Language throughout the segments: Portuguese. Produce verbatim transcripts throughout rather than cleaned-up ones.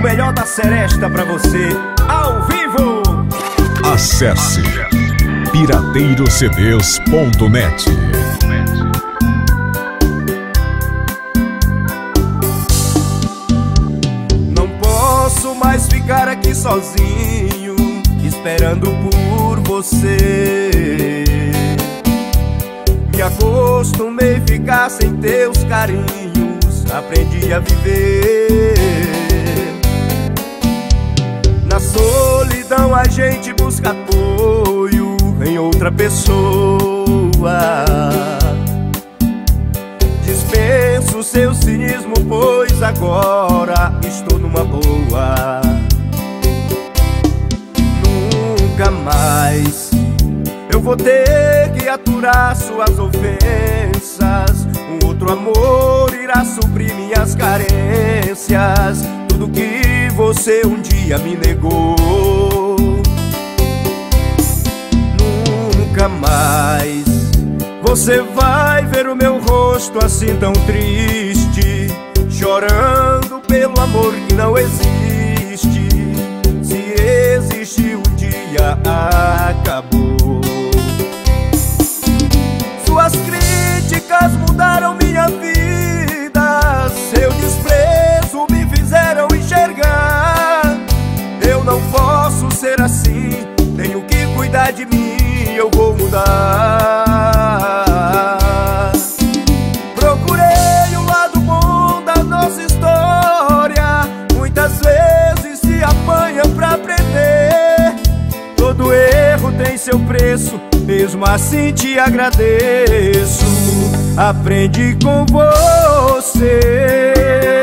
melhor da seresta pra você, ao vivo. Acesse pirateiro c ds ponto net. Não posso mais ficar aqui sozinho, esperando por você. Me acostumei a ficar sem teus carinhos, aprendi a viver. Na solidão a gente busca apoio em outra pessoa. Dispenso seu cinismo, pois agora estou numa boa. Nunca mais eu vou ter que aturar suas ofensas. Um outro amor irá suprir minhas carências, tudo que você um dia me negou. Nunca mais você vai ver o meu rosto assim tão triste, chorando pelo amor que não existe. Se existe um dia, acabou. Suas críticas mudaram minha vida, seu desprezo me fizeram enxergar. Eu não posso ser assim, tenho que cuidar de mim, eu vou mudar. Procurei o lado bom da nossa história, muitas vezes se apanha pra aprender. Todo erro tem seu preço, mesmo assim te agradeço. Aprendi com você.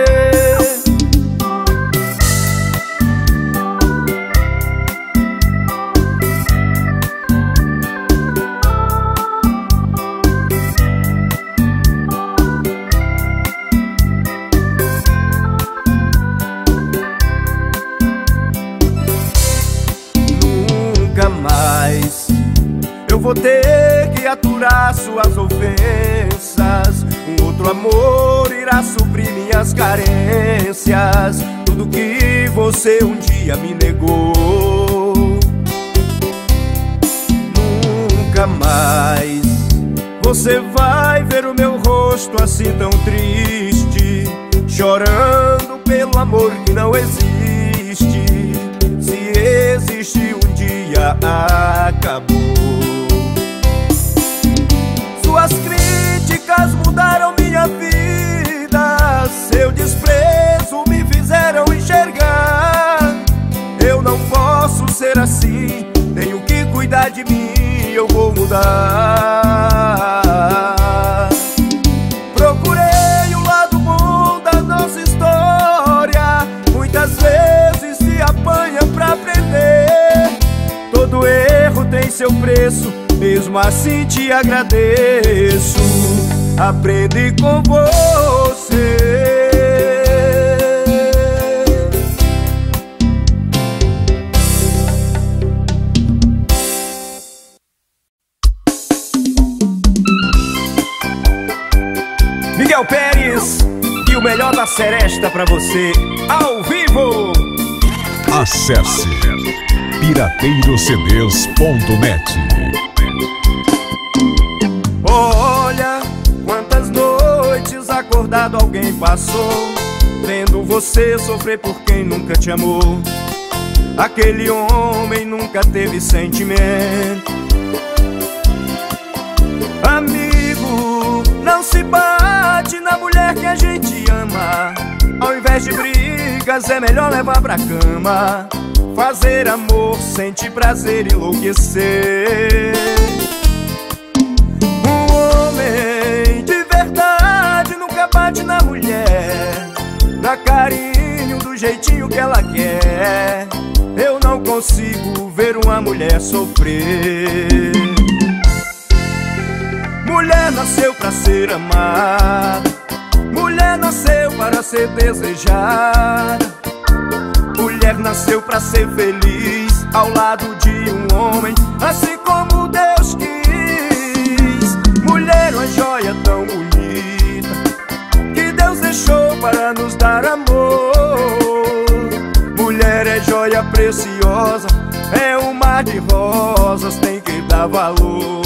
Nunca mais eu vou ter que aturar suas ofensas. Um outro amor irá suprir minhas carências, tudo que você um dia me negou. Nunca mais você vai ver o meu rosto assim tão triste, chorando pelo amor que não existe. Se existe um dia, acabou. Suas críticas mudaram minha vida, seu desprezo me fizeram enxergar. Eu não posso ser assim, tenho que cuidar de mim, eu vou mudar. Procurei o lado bom da nossa história, muitas vezes se apanha pra aprender. Todo erro tem seu preço, mesmo assim te agradeço. Aprendi com você. Miguel Pérez e o melhor da seresta pra você, ao vivo. Acesse pirateiro c ds ponto net. Olha quantas noites acordado alguém passou, vendo você sofrer por quem nunca te amou. Aquele homem nunca teve sentimento. Amigo, não se bate na mulher que a gente ama. Ao invés de brigas é melhor levar pra cama. Fazer amor, sentir prazer, enlouquecer. Um homem de verdade nunca bate na mulher, dá carinho do jeitinho que ela quer. Eu não consigo ver uma mulher sofrer. Mulher nasceu pra ser amada, mulher nasceu para ser desejada. Mulher nasceu pra ser feliz ao lado de um homem, assim como Deus quis. Mulher, uma joia tão bonita que Deus deixou para nos dar amor. preciosa, é um mar de rosas, tem que dar valor.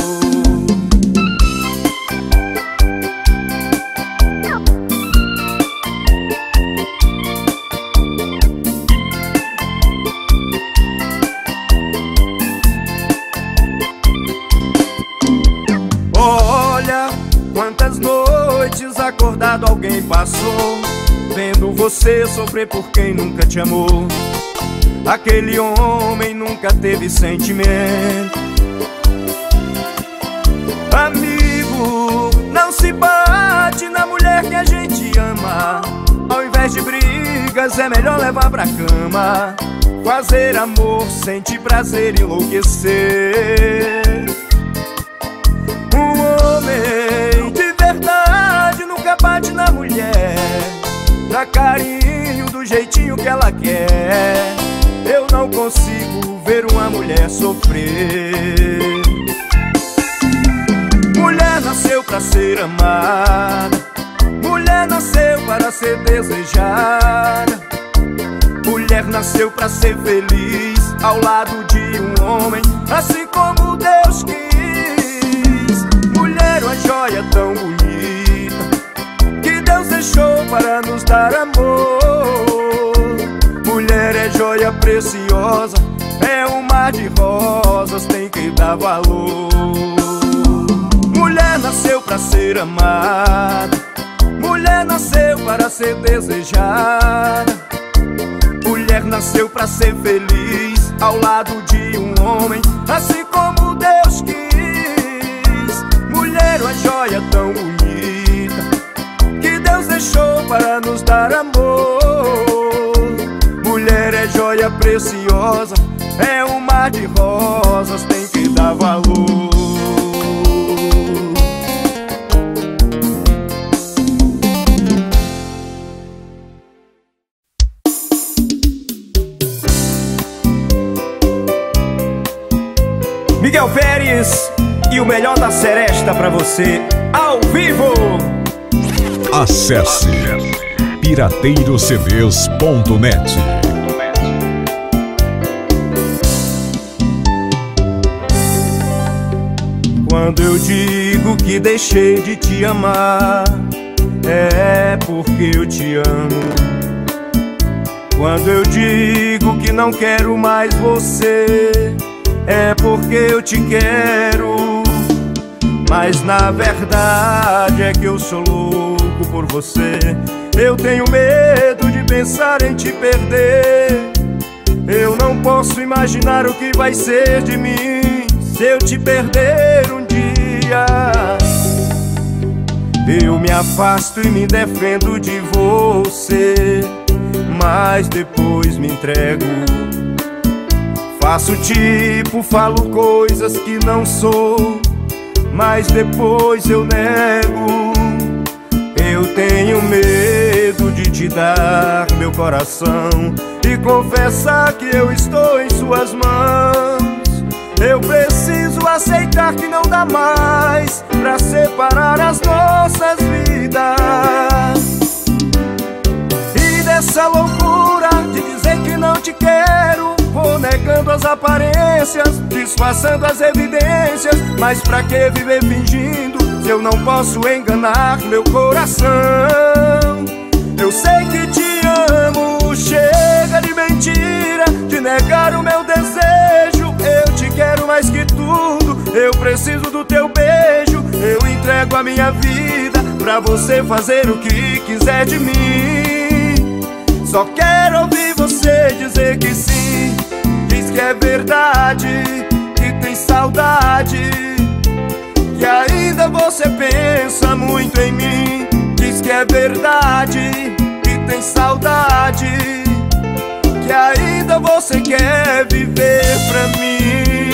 Olha quantas noites acordado alguém passou, vendo você sofrer por quem nunca te amou. Aquele homem nunca teve sentimento. Amigo, não se bate na mulher que a gente ama. Ao invés de brigas é melhor levar pra cama. Fazer amor, sentir prazer, enlouquecer. Um homem de verdade nunca bate na mulher, dá carinho do jeitinho que ela quer. Eu não consigo ver uma mulher sofrer. Mulher nasceu pra ser amada, mulher nasceu para ser desejada. Mulher nasceu pra ser feliz ao lado de um homem, assim como Deus quis. Mulher, uma joia tão bonita que Deus deixou para nos dar amor. Mulher é joia preciosa, é um mar de rosas, tem que dar valor. Mulher nasceu pra ser amada, mulher nasceu para ser desejada. Mulher nasceu pra ser feliz ao lado de um homem, assim como Deus quis. Mulher, uma joia tão bonita que Deus deixou para nos dar amor. Mulher é joia preciosa, é um mar de rosas, tem que dar valor. Miguel Pérez e o melhor da Seresta pra você, ao vivo. Acesse pirateiro c ds ponto net. Quando eu digo que deixei de te amar, é porque eu te amo. Quando eu digo que não quero mais você, é porque eu te quero. Mas na verdade é que eu sou louco por você. Eu tenho medo de pensar em te perder. Eu não posso imaginar o que vai ser de mim se eu te perder um dia. Eu me afasto e me defendo de você, mas depois me entrego. Faço tipo, falo coisas que não sou, mas depois eu nego. Eu tenho medo de te dar meu coração e confessar que eu estou em suas mãos. Eu preciso aceitar que não dá mais pra separar as nossas vidas. E dessa loucura de dizer que não te quero, vou negando as aparências, disfarçando as evidências. Mas pra que viver fingindo se eu não posso enganar meu coração? Eu sei que te amo, chega de mentira, de negar o meu desejo. Eu te quero mais que tudo, eu preciso do teu beijo. Eu entrego a minha vida pra você fazer o que quiser de mim. Só quero ouvir você dizer que sim. Diz que é verdade, que tem saudade, que ainda você pensa muito em mim. Diz que é verdade, que tem saudade, que ainda você quer viver pra mim.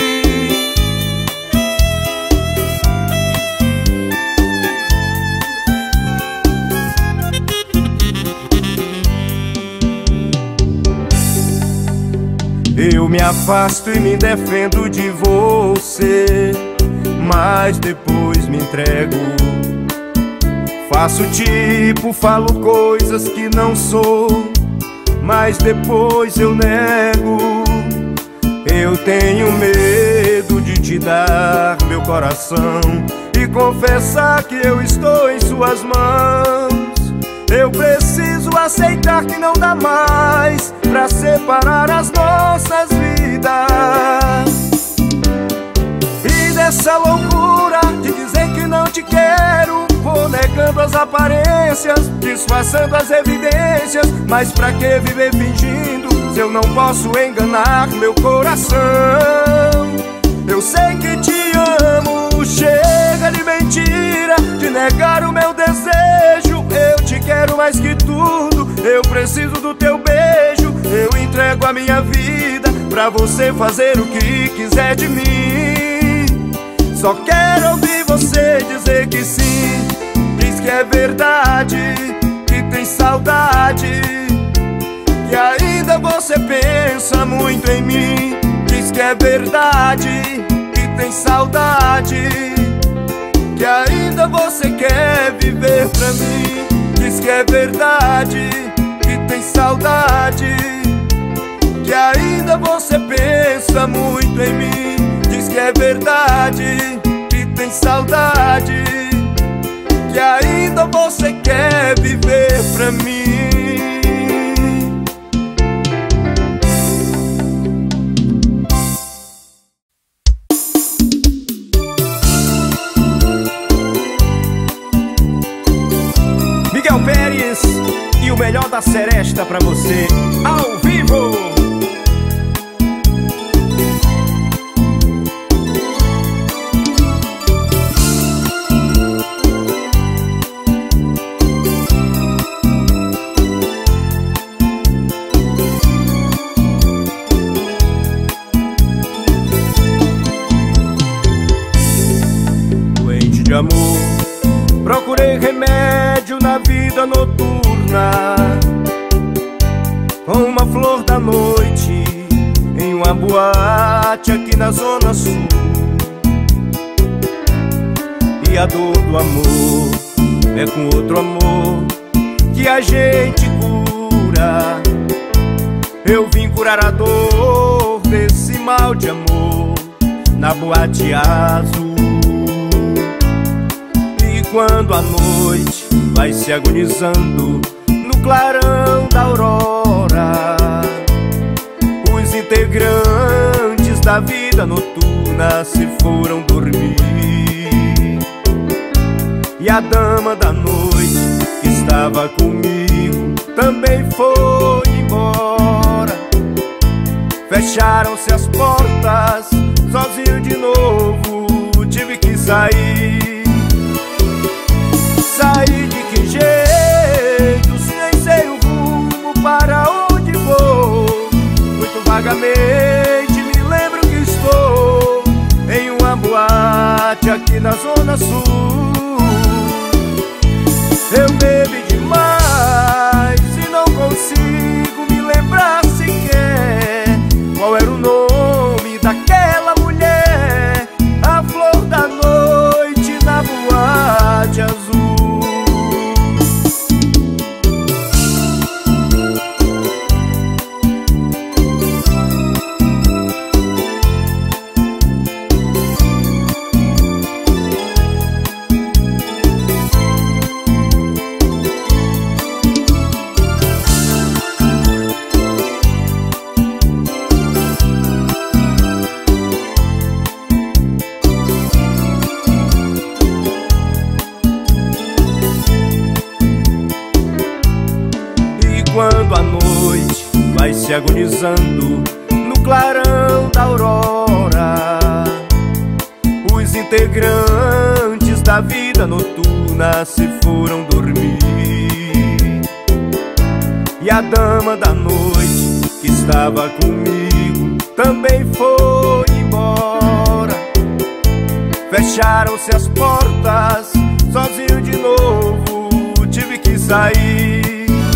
Eu me afasto e me defendo de você, mas depois me entrego. Faço tipo, falo coisas que não sou, mas depois eu nego. Eu tenho medo de te dar meu coração e confessar que eu estou em suas mãos. Eu preciso aceitar que não dá mais pra separar as nossas vidas. E dessa loucura de dizer que não te quero, vou negando as aparências, disfarçando as evidências. Mas pra que viver fingindo se eu não posso enganar meu coração? Eu sei que te amo, chega de mentira, de negar o meu desejo. Eu te quero mais que tudo, eu preciso do teu beijo. Eu entrego a minha vida pra você fazer o que quiser de mim. Só quero ouvir você dizer que sim, diz que é verdade, que tem saudade, que ainda você pensa muito em mim. Diz que é verdade, que tem saudade, que ainda você quer viver pra mim. Diz que é verdade, que tem saudade, que ainda você pensa muito em mim. Diz que é verdade, que tem saudade, que ainda você quer viver pra mim. Miguel Pérez e o melhor da Seresta pra você, ao vivo. Doente de amor, procurei remédio na vida noturna, com uma flor da noite em uma boate aqui na Zona Sul. E a dor do amor é com outro amor que a gente cura. Eu vim curar a dor desse mal de amor na boate azul. Quando a noite vai se agonizando no clarão da aurora, os integrantes da vida noturna se foram dormir. E a dama da noite que estava comigo também foi embora. Fecharam-se as portas, sozinho de novo tive que sair. Saí de que jeito, se nem sei o rumo para onde vou. Muito vagamente me lembro que estou em uma boate aqui na Zona Sul. Eu bebi demais e não consigo me lembrar sequer qual era o nome daquela mulher, a flor da noite na boate azul. Quando a noite vai se agonizando no clarão da aurora, os integrantes da vida noturna se foram dormir. E a dama da noite que estava comigo também foi embora. Fecharam-se as portas, sozinho de novo tive que sair.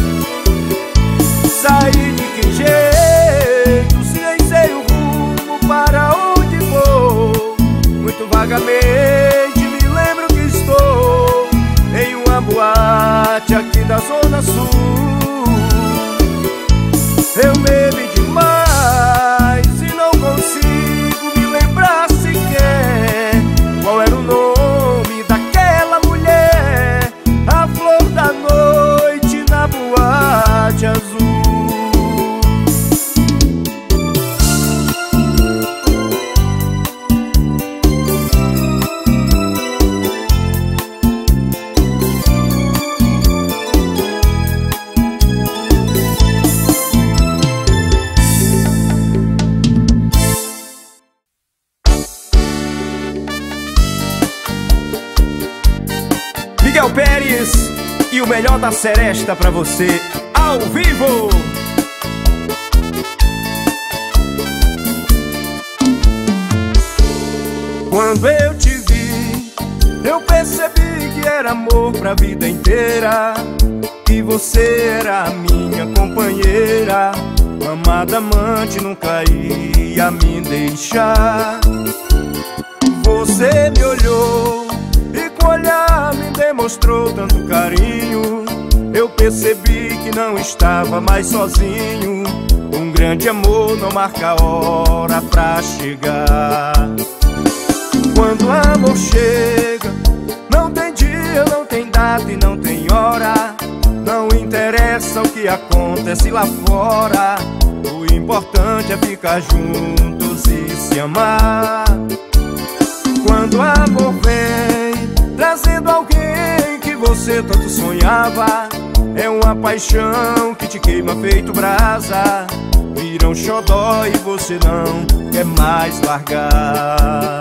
Saí de que jeito, se nem sei o rumo para onde vou. Muito vagamente me lembro que estou em uma boate aqui da Zona Sul. Miguel Pérez e o melhor da Seresta pra você, ao vivo. Quando eu te vi, eu percebi que era amor pra vida inteira, que você era a minha companheira, amada amante, nunca ia me deixar. Você me olhou e com o olhar me demonstrou tanto carinho. Eu percebi que não estava mais sozinho. Um grande amor não marca a hora pra chegar. Quando o amor chega, não tem dia, não tem data e não tem hora. Não interessa o que acontece lá fora, o importante é ficar juntos e se amar. Quando o amor vem, trazendo alguém que você tanto sonhava, é uma paixão que te queima feito brasa. Vira um xodó e você não quer mais largar.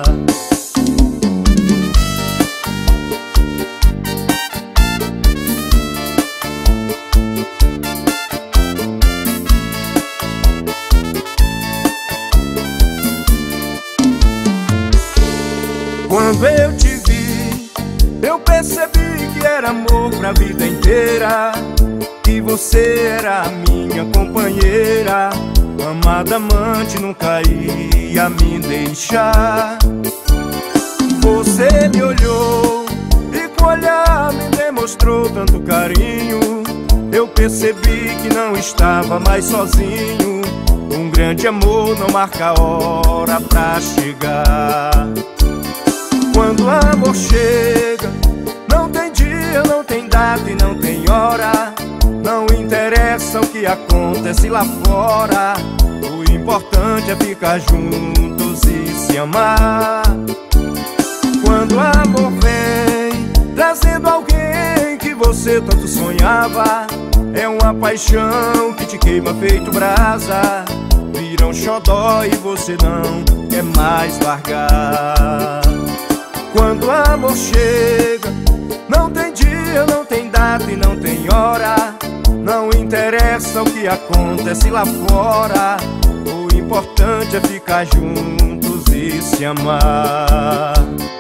Quando eu te vi, eu percebi que era amor pra vida inteira, que você era a minha companheira, amada amante, nunca ia me deixar. Você me olhou e com o olhar me demonstrou tanto carinho. Eu percebi que não estava mais sozinho. Um grande amor não marca a hora pra chegar. Quando o amor chega, não tem dia, não tem data e não tem hora. Não interessa o que acontece lá fora, o importante é ficar juntos e se amar. Quando o amor vem, trazendo alguém que você tanto sonhava, é uma paixão que te queima feito brasa. Vira um xodó e você não quer mais largar. Quando o amor chega, não tem dia, não tem data e não tem hora. Não interessa o que acontece lá fora, o importante é ficar juntos e se amar.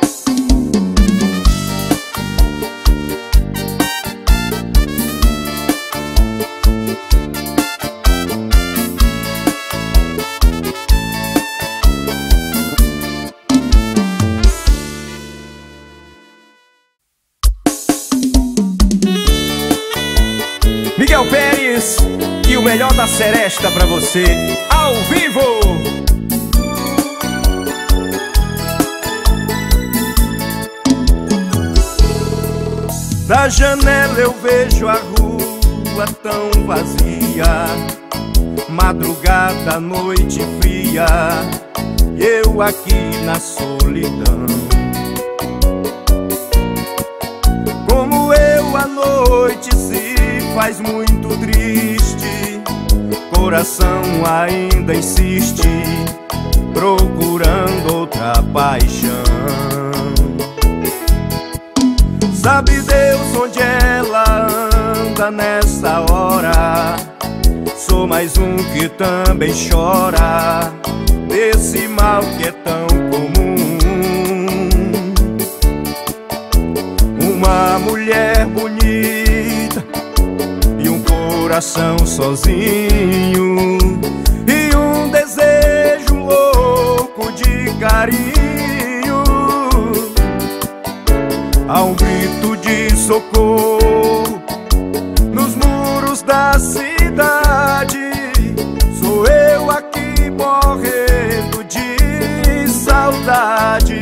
Miguel Pérez e o melhor da Seresta pra você, ao vivo. Da janela eu vejo a rua tão vazia, madrugada, noite fria, eu aqui na solidão. Como eu à noite se faz muito triste, coração ainda insiste, procurando outra paixão. Sabe Deus onde ela anda nessa hora? Sou mais um que também chora desse mal que é tão comum. Uma mulher bonita e um coração sozinho, e um desejo louco de carinho. Há um grito de socorro nos muros da cidade. Sou eu aqui morrendo de saudade.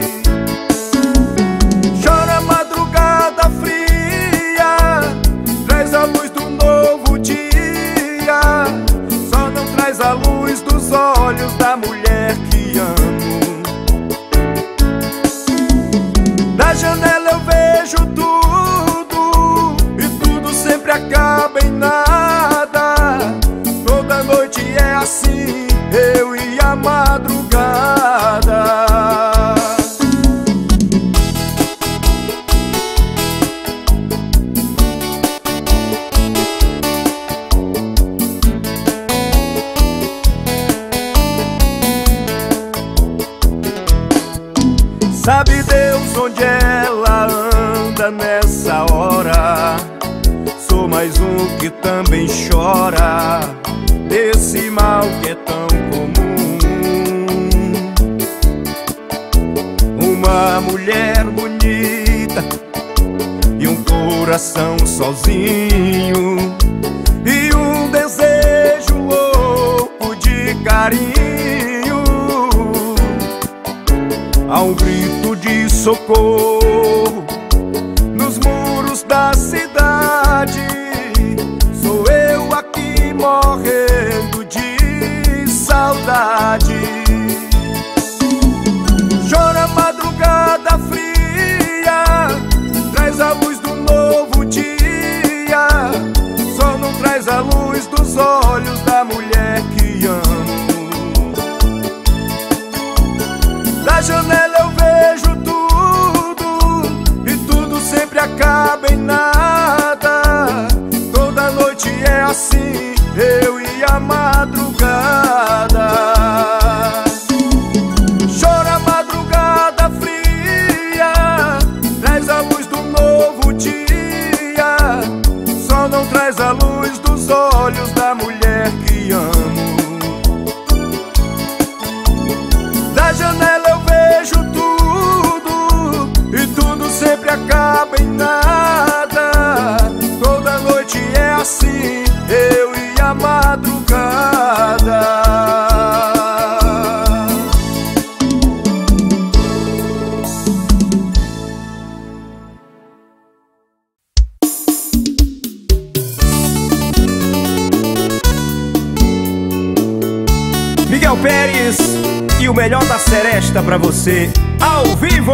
Chora a madrugada fria, traz a luz do novo dia. Só não traz a luz dos olhos da mulher que amo. Da janela eu vejo tudo, e tudo sempre acaba em nada. onde ela anda nessa hora. Sou mais um que também chora desse mal que é tão comum. Uma mulher bonita e um coração sozinho, e um desejo louco de carinho. Há um grito de socorro nos muros da cidade. Sou eu aqui morrendo de saudade. Chora a madrugada fria, traz a luz do novo dia. Só não traz a luz dos olhos da mulher que amo. Da janela eu vejo tudo, e tudo sempre acaba em nada. Toda noite é assim, eu e a madrugada. Chora a madrugada fria, traz a luz do novo dia. Só não traz a luz dos olhos da mulher que amo. Da janela eu vejo tudo, e tudo sempre acaba em nada. Toda noite é assim, eu e a madrugada. Miguel Pérez e o melhor da Seresta pra você, ao vivo!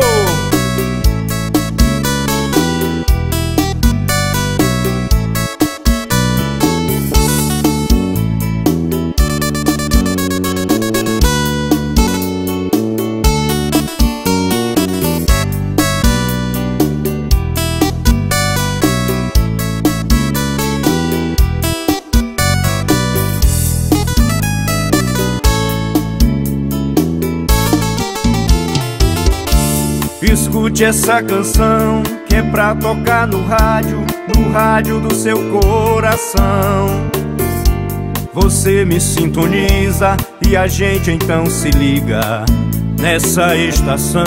Escute essa canção que é pra tocar no rádio, no rádio do seu coração. Você me sintoniza e a gente então se liga nessa estação.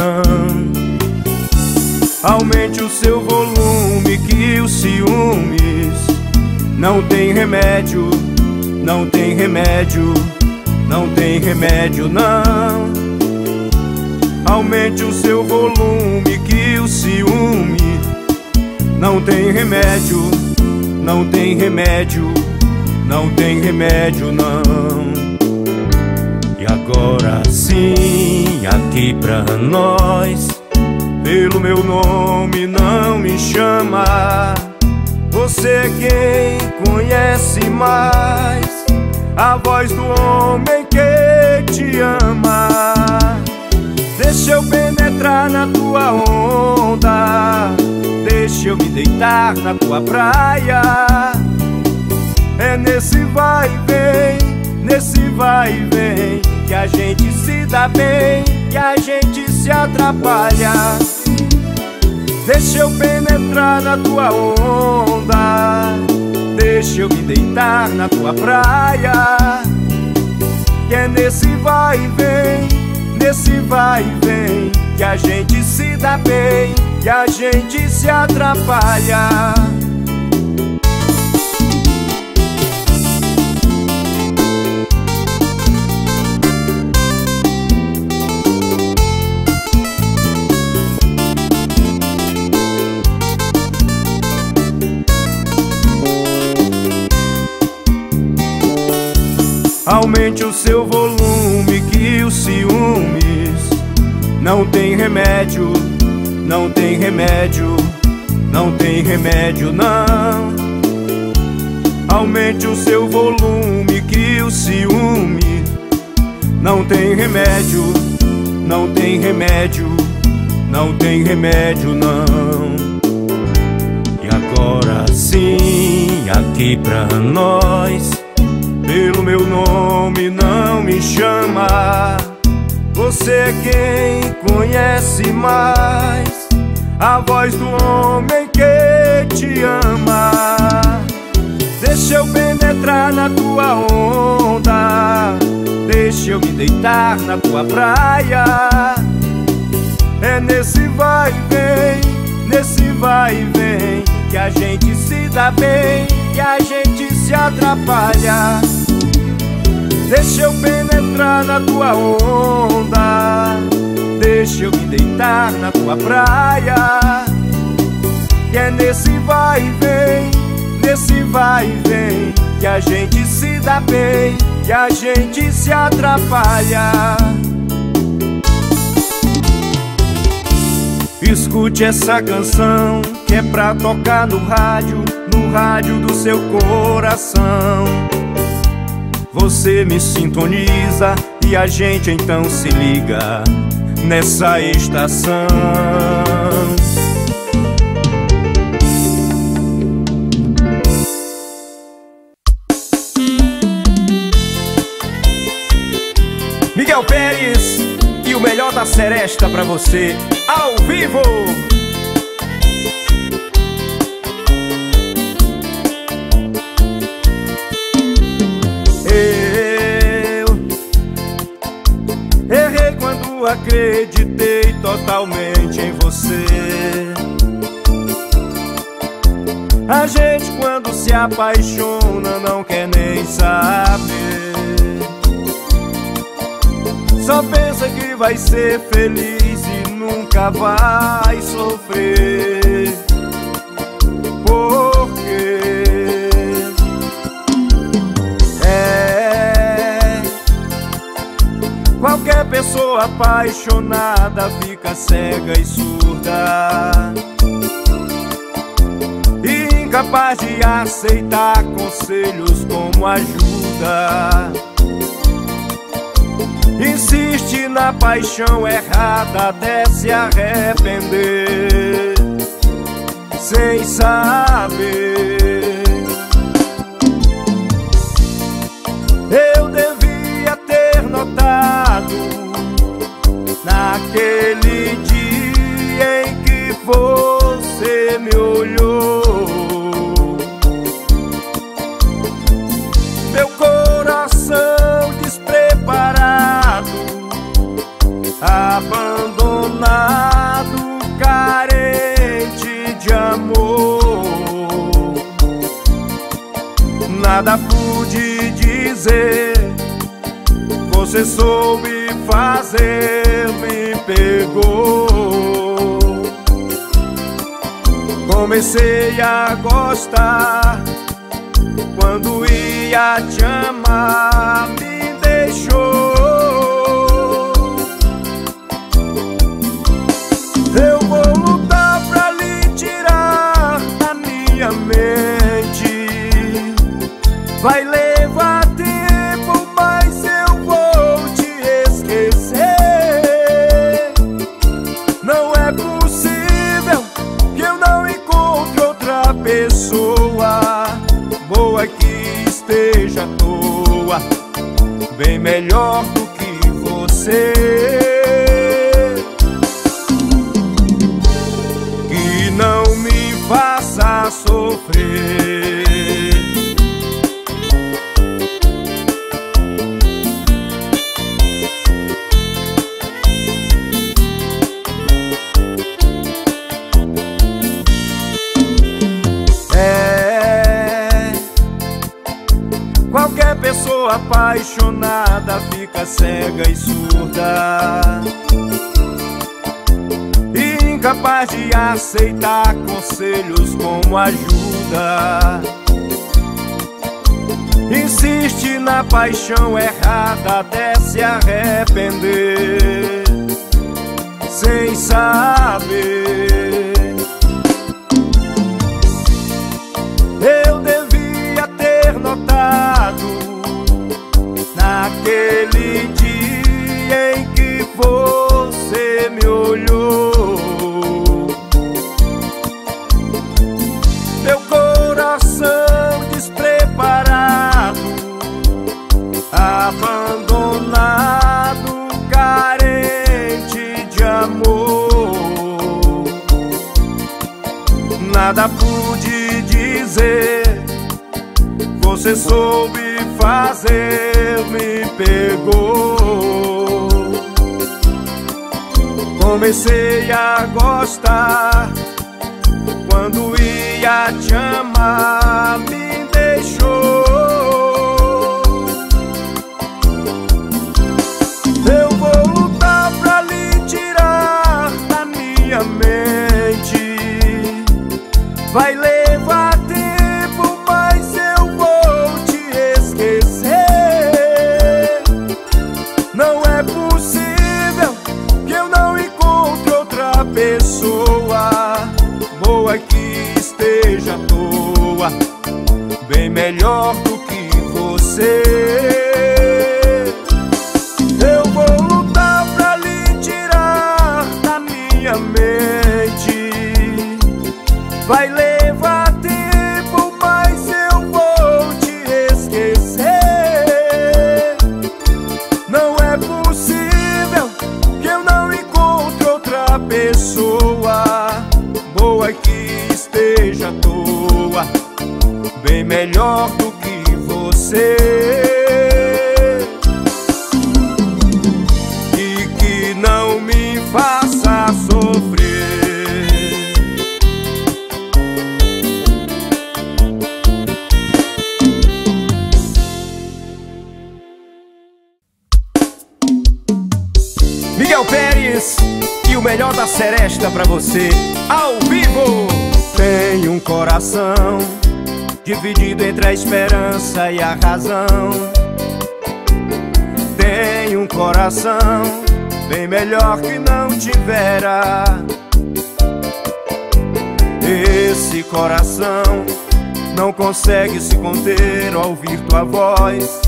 Aumente o seu volume que os ciúmes não tem remédio, não tem remédio, não tem remédio não. Aumente o seu volume que o ciúme não tem remédio, não tem remédio, não tem remédio não. E agora sim, aqui pra nós, pelo meu nome não me chama. Você é quem conhece mais a voz do homem que te ama. Deixa eu penetrar na tua onda, deixa eu me deitar na tua praia. É nesse vai e vem, nesse vai e vem, que a gente se dá bem, que a gente se atrapalha. Deixa eu penetrar na tua onda, deixa eu me deitar na tua praia. Que é nesse vai e vem, nesse vai e vem, que a gente se dá bem, que a gente se atrapalha. Aumente o seu volume que os ciúmes não tem remédio, não tem remédio, não tem remédio não. Aumente o seu volume que o ciúme não tem remédio, não tem remédio, não tem remédio não. E agora sim, aqui pra nós, pelo meu nome não me chama. Você é quem conhece mais a voz do homem que te ama. Deixa eu penetrar na tua onda, deixa eu me deitar na tua praia. É nesse vai e vem, nesse vai e vem, que a gente se dá bem, que a gente se atrapalha. Deixa eu penetrar na tua onda, deixa eu me deitar na tua praia. Que é nesse vai e vem, nesse vai e vem, que a gente se dá bem, que a gente se atrapalha. Escute essa canção que é pra tocar no rádio, no rádio do seu coração. Você me sintoniza e a gente então se liga nessa estação. Miguel Pérez e o melhor da Seresta pra você, ao vivo! Eu errei quando acreditei totalmente em você. A gente quando se apaixona não quer nem saber, só pensa que vai ser feliz e nunca vai sofrer. Porque é, qualquer pessoa apaixonada fica cega e surda, e incapaz de aceitar conselhos como ajuda. Insiste na paixão errada até se arrepender, sem saber. Eu devia ter notado naquele dia em que você me olhou. Meu coração despreparado, abandonado, carente de amor. Nada pude dizer, você soube fazer, me pegou. Comecei a gostar, quando ia te amar me deixou. Eu vou lutar pra lhe tirar da minha mente. Vai levar tempo, mas eu vou te esquecer. Não é possível que eu não encontre outra pessoa boa que esteja à toa, bem melhor do que você, que não me faça sofrer. Qualquer pessoa apaixonada fica cega e surda, e incapaz de aceitar conselhos como ajuda. Insiste na paixão errada até se arrepender, sem saber. Eu devia ter notado naquele dia em que você me olhou. Meu coração despreparado, abandonado, carente de amor. nada pude dizer. Você soube fazer, me pegou. Comecei a gostar, quando ia te amar, me deixou. Eu vou lutar pra lhe tirar da minha mente. Vai levar tempo, mas eu vou te esquecer. Não é possível que eu não encontre outra pessoa boa que esteja à toa, bem melhor do que você. Eu vou lutar pra lhe tirar da minha mente. Vai levar tempo, mas eu vou te esquecer. Não é possível que eu não encontre outra pessoa boa que esteja à toa, bem melhor do que você. E que não me faça sofrer. Miguel Pérez e o melhor da Seresta pra você, ao vivo. Tenho um coração dividido entre a esperança e a razão. Tenho um coração bem melhor que não tivera. Esse coração não consegue se conter ao ouvir tua voz.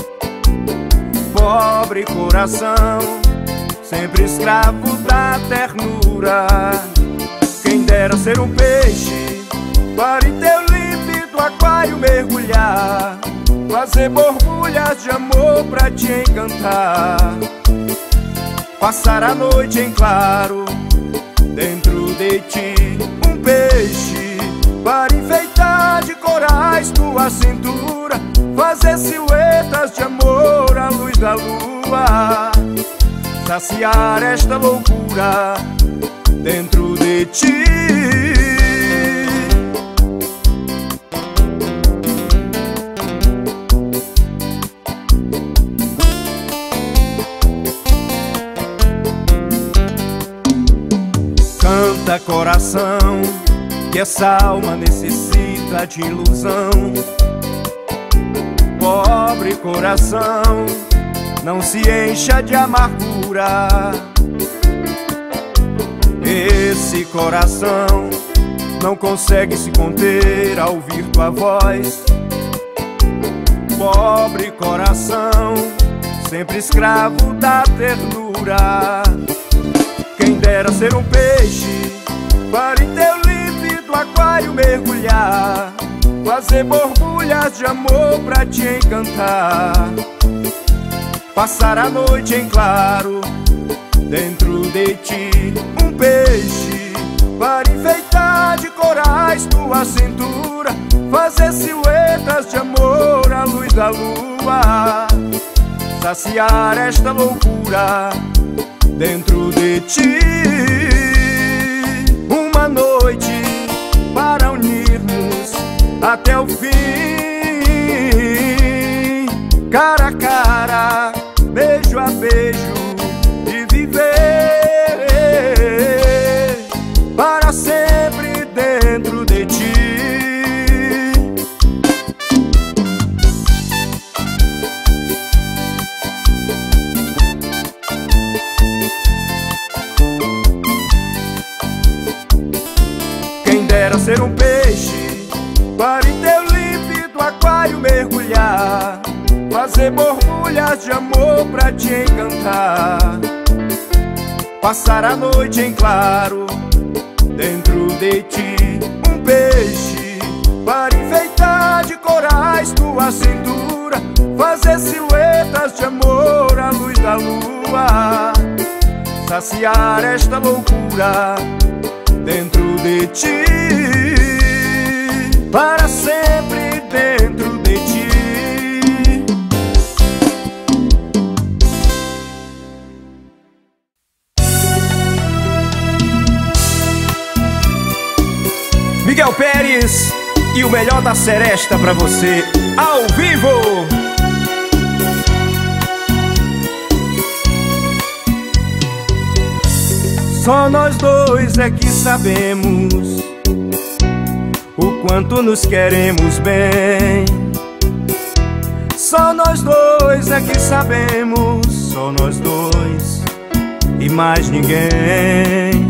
Pobre coração, sempre escravo da ternura. Quem dera ser um peixe para em teu límpido aquário mergulhar, fazer borbulhas de amor pra te encantar. Passar a noite em claro dentro de ti, um peixe para enfeitar de corais tua cintura, fazer silhuetas de amor à luz da lua, saciar esta loucura dentro de ti. Canta, coração, que essa alma necessita de ilusão. Pobre coração, não se encha de amargura. Esse coração não consegue se conter ao ouvir tua voz. Pobre coração, sempre escravo da ternura. Quem dera ser um peixe para em teu límpido aquário mergulhar, fazer borbulhas de amor pra te encantar. Passar a noite em claro dentro de ti, um peixe para enfeitar de corais tua cintura, fazer silhuetas de amor à luz da lua, saciar esta loucura dentro de ti. Uma noite para unirmos até o fim, cara a cara, beijo a beijo, e viver para sempre dentro de ti. Quem dera ser um peixe para em teu límpido aquário mergulhar, fazer borbulhas de amor pra te encantar. Passar a noite em claro dentro de ti, um peixe para enfeitar de corais tua cintura, fazer silhuetas de amor à luz da lua, saciar esta loucura dentro de ti. Miguel Pérez e o melhor da Seresta pra você, ao vivo. Só nós dois é que sabemos o quanto nos queremos bem. Só nós dois é que sabemos, só nós dois e mais ninguém.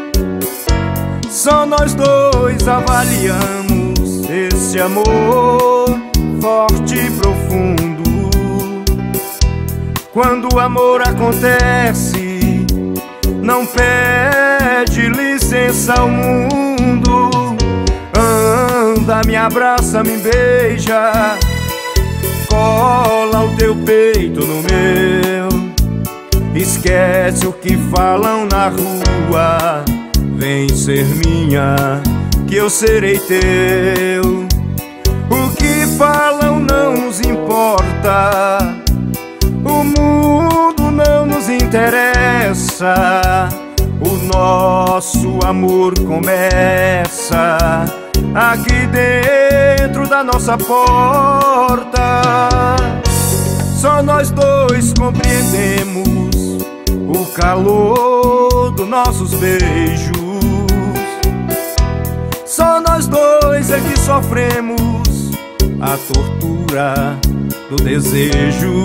Só nós dois avaliamos esse amor forte e profundo. Quando o amor acontece, não pede licença ao mundo. Anda, me abraça, me beija, cola o teu peito no meu. Esquece o que falam na rua, vem ser minha, que eu serei teu. O que falam não nos importa, o mundo não nos interessa. O nosso amor começa aqui dentro da nossa porta. Só nós dois compreendemos o calor dos nossos beijos. Só nós dois é que sofremos a tortura do desejo.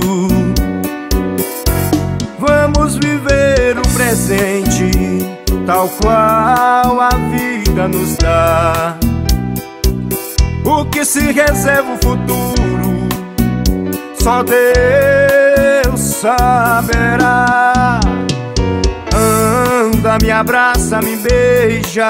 Vamos viver o presente tal qual a vida nos dá. O que se reserva o futuro, só Deus saberá. Anda, me abraça, me beija,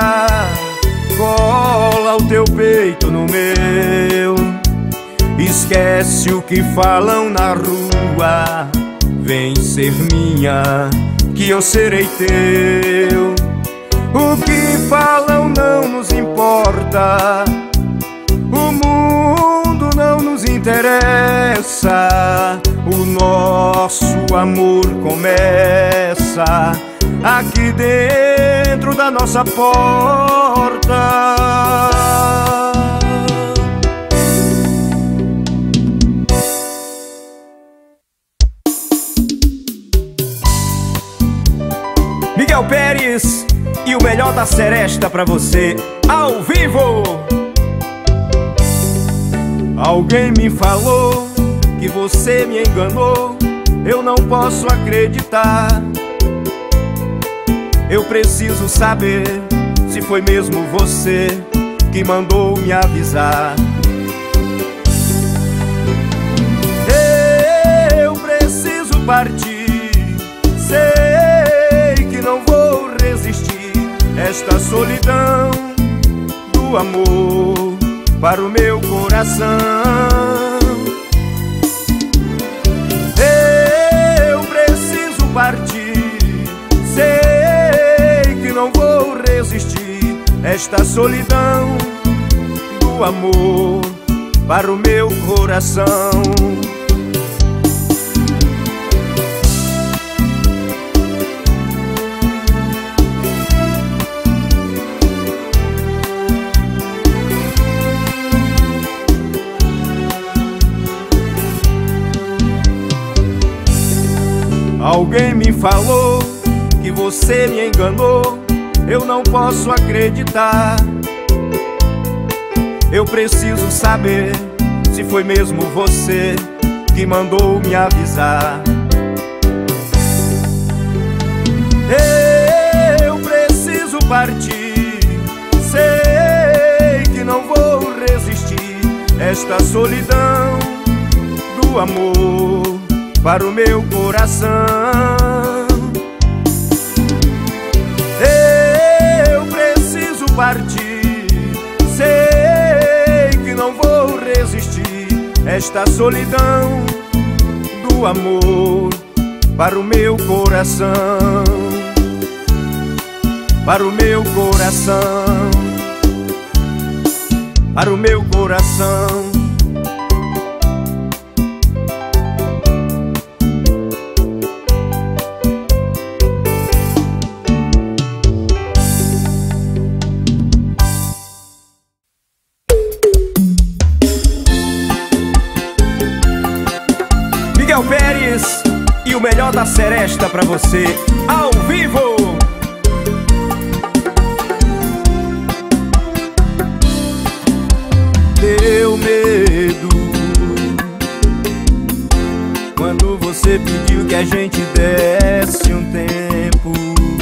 cola o teu peito no meu. Esquece o que falam na rua, vem ser minha, que eu serei teu. O que falam não nos importa, o mundo não nos interessa. O nosso amor começa aqui dentro da nossa porta. Miguel Pérez e o melhor da Seresta pra você, ao vivo. Alguém me falou que você me enganou, eu não posso acreditar. Eu preciso saber se foi mesmo você que mandou me avisar. Eu preciso partir, sei que não vou resistir. Esta solidão do amor para o meu coração. Eu preciso partir, sei que não vou resistir. Esta solidão do amor para o meu coração. Alguém me falou que você me enganou, eu não posso acreditar. Eu preciso saber se foi mesmo você que mandou me avisar. Eu preciso partir, sei que não vou resistir. Esta solidão do amor para o meu coração. Eu preciso partir, sei que não vou resistir. Esta solidão do amor para o meu coração, para o meu coração, para o meu coração. Pérez e o melhor da Seresta pra você, ao vivo. Deu medo quando você pediu que a gente desse um tempo.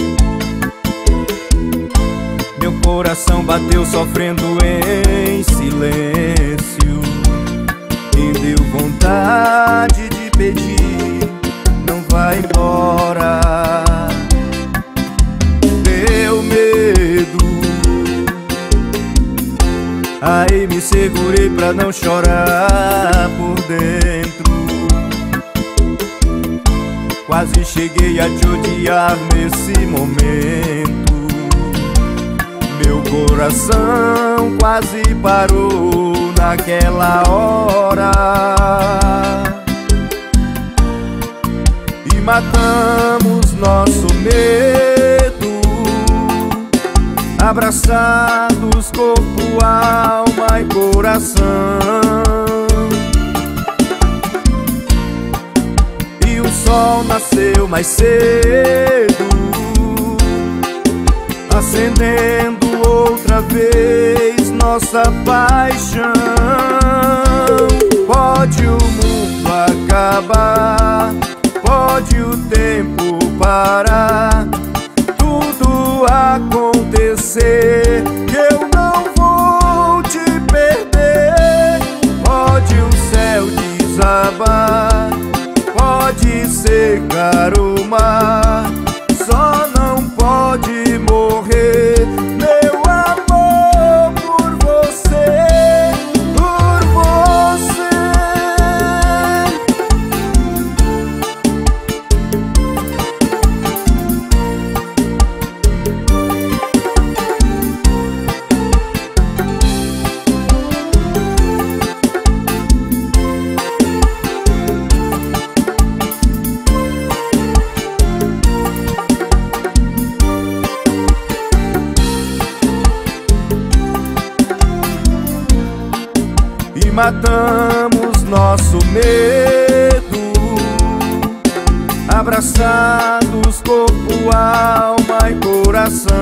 Meu coração bateu sofrendo em silêncio e deu vontade de pedir, não vai embora. Deu medo, aí me segurei pra não chorar por dentro. Quase cheguei a te odiar nesse momento. Meu coração quase parou naquela hora. E matamos nosso medo, abraçados corpo, alma e coração. E o sol nasceu mais cedo, acendendo outra vez nossa paixão. Pode o mundo acabar, pode o tempo parar, tudo acontecer, que eu não vou te perder. Pode o céu desabar, pode secar o mar, só não pode morrer meu amor por você, por você. E matamos nosso medo, abraçados corpo, alma e coração.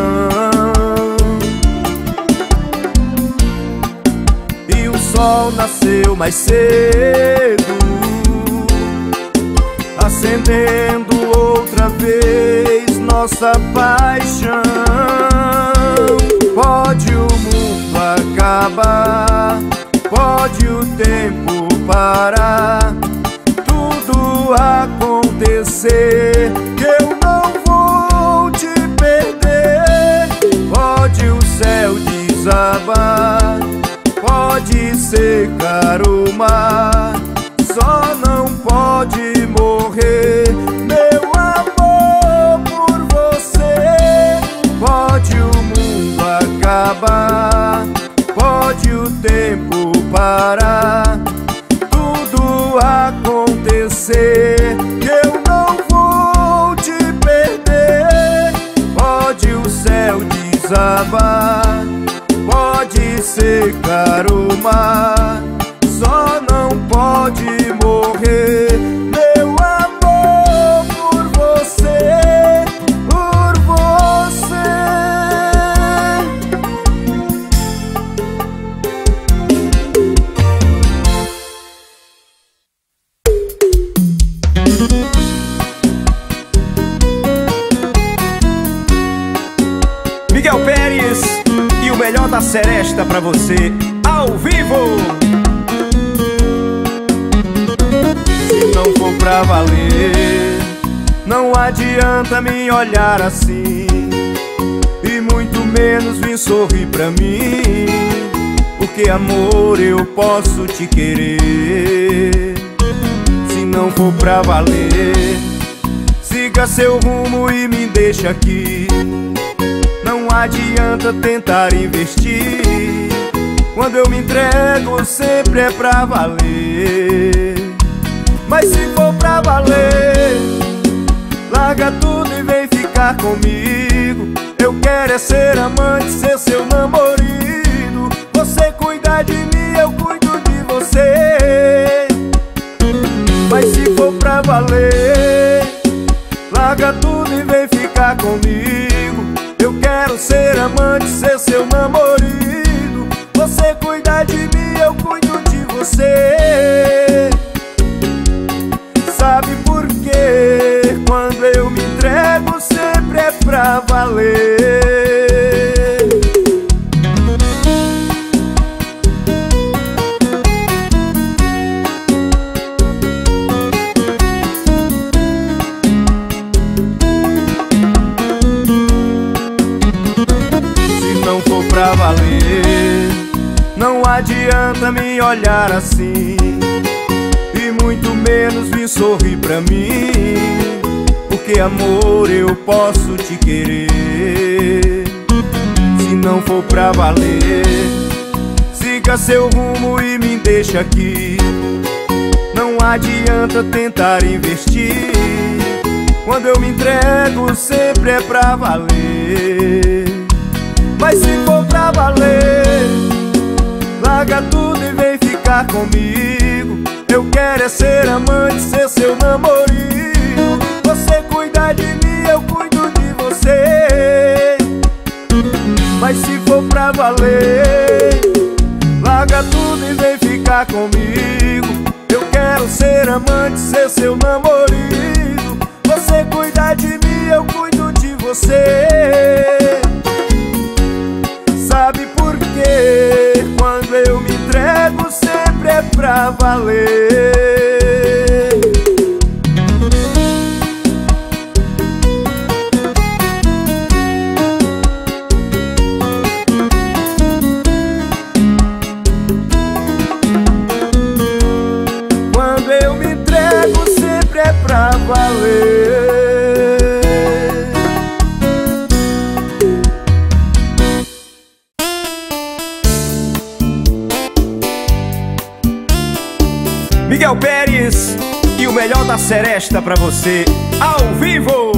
E o sol nasceu mais cedo, acendendo outra vez nossa paixão. Pode o mundo acabar, pode o tempo parar, tudo acontecer, que eu não vou te perder. Pode o céu desabar, pode secar o mar, só não pode morrer meu amor por você. Pode o mundo acabar, pode o tempo parar, tudo acontecer, que eu não vou te perder. Pode o céu desabar, pode secar o mar, só não pode morrer meu amor por você, por você. Miguel Pérez e o melhor da Seresta pra você, ao vivo. Se não for pra valer, não adianta me olhar assim, e muito menos vir sorrir pra mim, porque amor eu posso te querer. Se não for pra valer, siga seu rumo e me deixa aqui. Não adianta tentar investir, quando eu me entrego sempre é pra valer. Mas se for pra valer, larga tudo e vem ficar comigo. Eu quero é ser amante, ser seu namorado. Você cuida de mim, eu cuido de você. Mas se for pra valer, Não adianta me olhar assim, e muito menos vir sorrir pra mim, porque amor eu posso te querer. Se não for pra valer, siga seu rumo e me deixa aqui. Não adianta tentar investir, quando eu me entrego sempre é pra valer. Mas se for pra valer, larga tudo e vem ficar comigo. Eu quero é ser amante, ser seu namorinho. Você cuida de mim, eu cuido de você. Mas se for pra valer, larga tudo e vem ficar comigo. Eu quero ser amante, ser seu namorinho. Você cuida de mim, eu cuido de você. Sabe por quê? Quando eu me entrego sempre é pra valer. Quando eu me entrego sempre é pra valer. Miguel Pérez e o melhor da Seresta pra você, ao vivo.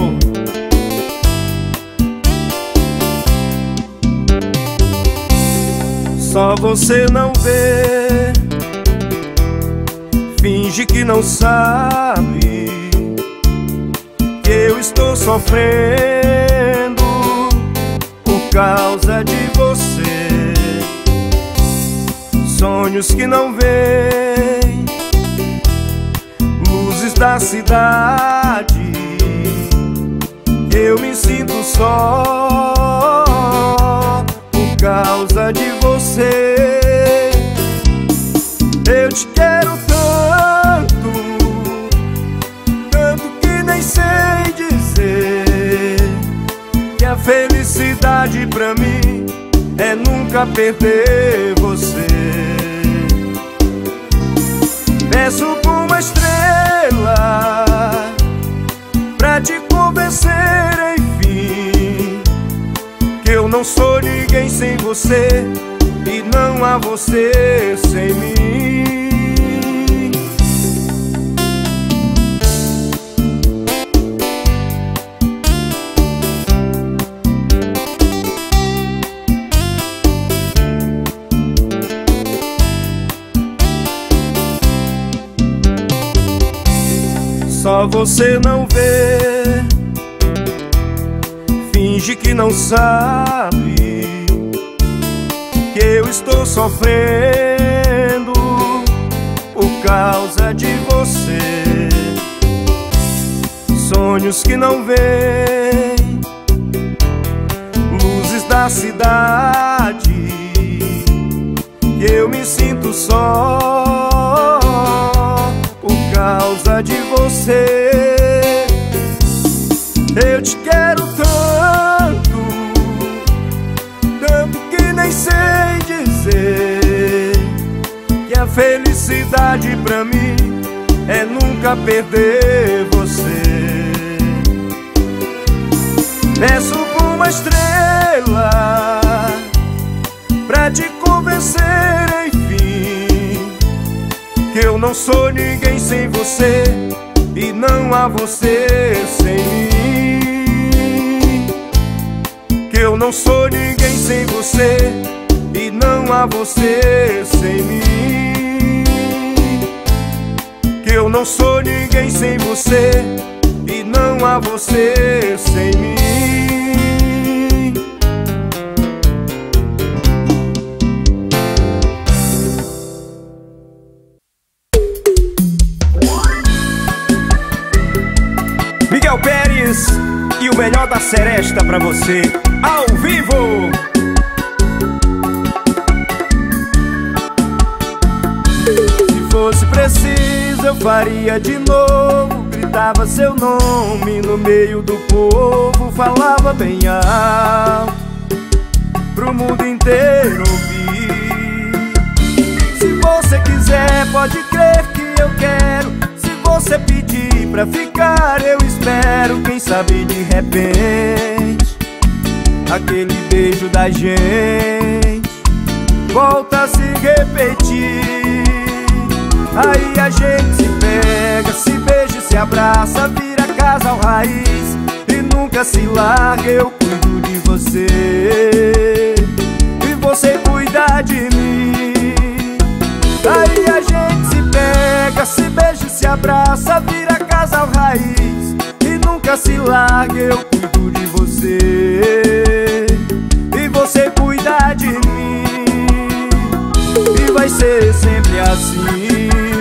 Só você não vê, finge que não sabe que eu estou sofrendo por causa de você. Sonhos que não vêem, luzes da cidade, eu me sinto só por causa de você. Eu te quero tanto, tanto que nem sei dizer que a felicidade pra mim é nunca perder você. Peço por uma estrela pra te convencer, enfim, que eu não sou ninguém sem você e não há você sem mim. Só você não vê, finge que não sabe que eu estou sofrendo por causa de você. Sonhos que não vêem, luzes da cidade, eu me sinto só por causa de você. Eu te quero tanto, tanto que nem sei dizer que a felicidade pra mim é nunca perder você. Peço por uma estrela pra te convencer, enfim, que eu não sou ninguém sem você e não há você sem mim. Que eu não sou ninguém sem você e não há você sem mim. Que eu não sou ninguém sem você e não há você sem mim. Miguel Pérez e o melhor da Seresta pra você, ao vivo. Se fosse preciso eu faria de novo, gritava seu nome no meio do povo, falava bem alto pro mundo inteiro ouvir. quiser, pode crer que eu quero. Se você pedir pra ficar, eu espero. Quem sabe de repente aquele beijo da gente volta a se repetir. Aí a gente se pega, se beija e se abraça, vira casal raiz e nunca se larga. Eu cuido de você e você cuida de mim. Aí a gente se pega, se beija e se abraça, vira casal raiz e nunca se larga. Eu cuido de você e você cuida de mim. E vai ser sempre assim.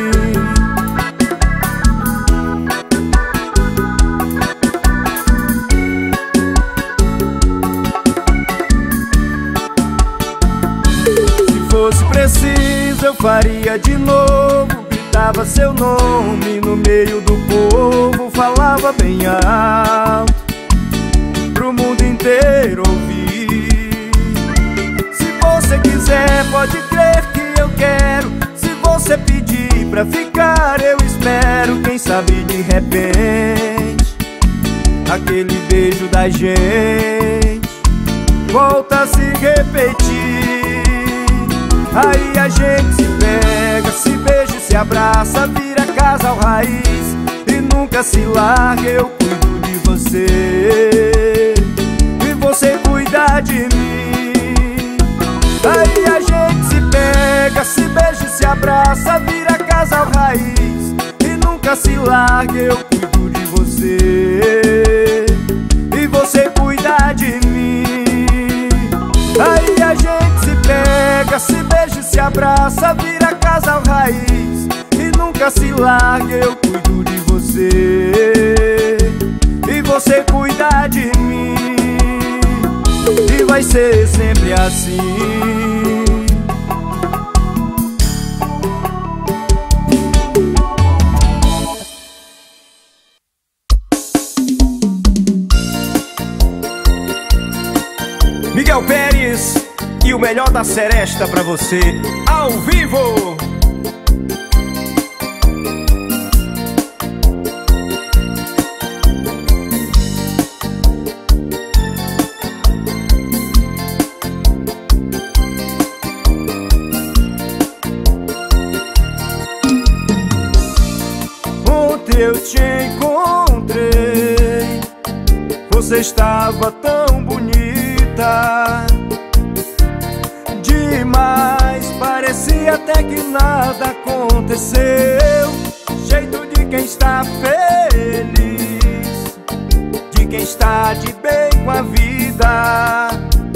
Se fosse preciso eu faria de novo. Gritava seu nome no meio do povo, falava bem alto pro mundo inteiro ouvir. Se você quiser, pode crer que eu quero. Se você pedir pra ficar, eu espero. Quem sabe de repente aquele beijo da gente volta a se repetir. Aí a gente se pega, se beija e se abraça, vira casal raiz e nunca se larga. Eu cuido de você e você cuida de mim. Aí a gente se pega, se beija e se abraça, vira casal raiz e nunca se larga. Eu cuido de você e você cuida de mim. Aí a gente se pega, se beija e se abraça, vira casal raiz e nunca se larga. Eu cuido de você e você cuida de mim. E vai ser sempre assim. Miguel Pérez e o melhor da Seresta pra você, ao vivo. Ontem eu te encontrei, você estava tão bonita demais, parecia até que nada aconteceu. Jeito de quem está feliz, de quem está de bem com a vida.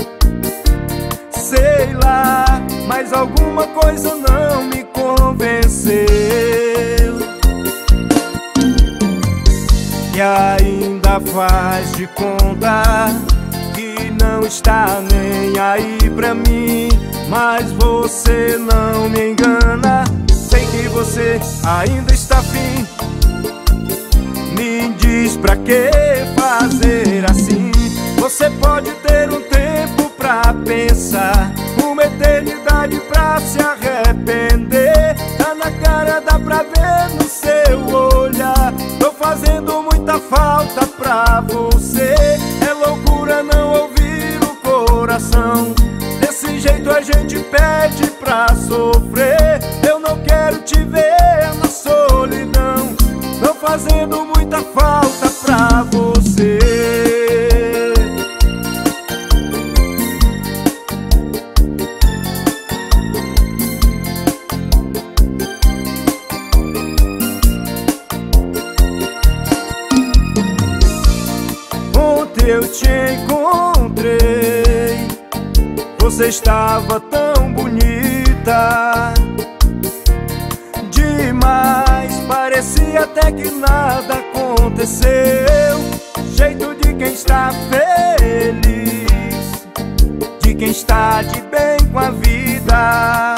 Sei lá, mas alguma coisa não me convenceu. E ainda faz de conta que não está nem aí pra mim, mas você não me engana. Sei que você ainda está afim. Me diz pra que fazer assim? Você pode ter um tempo pra pensar, uma eternidade pra se arrepender. Tá na cara, dá pra ver no seu olhar. Tô fazendo muita falta pra você. É loucura não ouvir o coração. Desse jeito a gente pede pra sofrer. Eu não quero te ver na solidão. Tô fazendo muita falta pra você. Ontem eu te encontrei, você estava tão bonita demais, parecia até que nada aconteceu. Jeito de quem está feliz, de quem está de bem com a vida.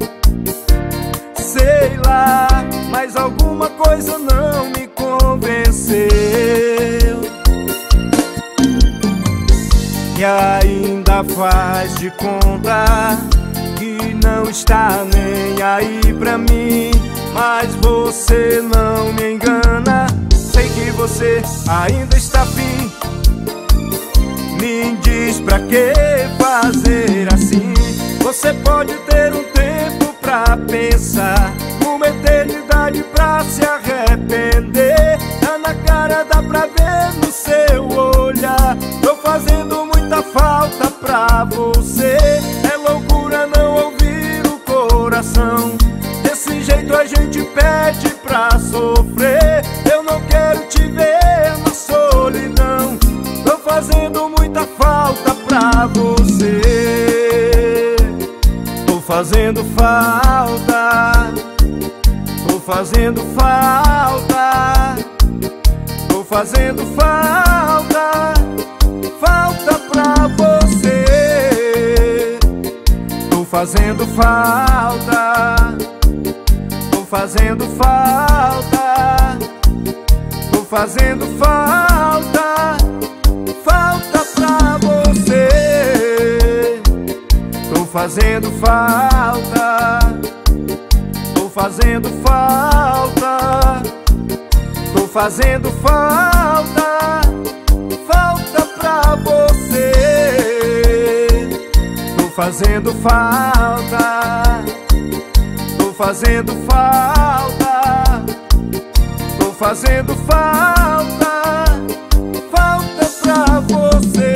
Sei lá, mas alguma coisa não me convenceu. E ainda faz de conta que não está nem aí pra mim. Mas você não me engana, sei que você ainda está afim. Me diz pra que fazer assim? Você pode ter um tempo pra pensar, uma eternidade pra se arrepender. Tá na cara, dá pra ver no seu olhar. Tô fazendo muita falta pra você. É loucura não ouvir o coração. Desse jeito a gente pede pra sofrer. Eu não quero te ver na solidão. Tô fazendo muita falta pra você. Tô fazendo falta. Tô fazendo falta. Tô fazendo falta. Falta pra você. Tô fazendo falta. Tô fazendo falta. Tô fazendo falta. Falta pra você. Tô fazendo falta. Tô fazendo falta. Tô fazendo falta. Falta pra você. Tô fazendo falta. Tô fazendo falta. Tô fazendo falta. Falta pra você.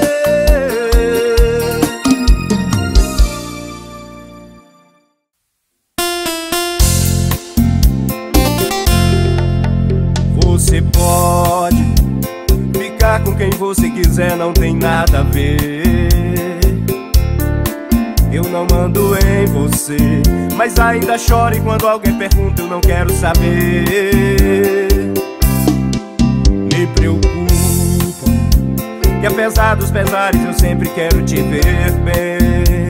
Você pode ficar com quem você quiser, não tem nada a ver. Eu não mando em você, mas ainda choro e quando alguém pergunta eu não quero saber. Me preocupa que apesar dos pesares eu sempre quero te ver bem.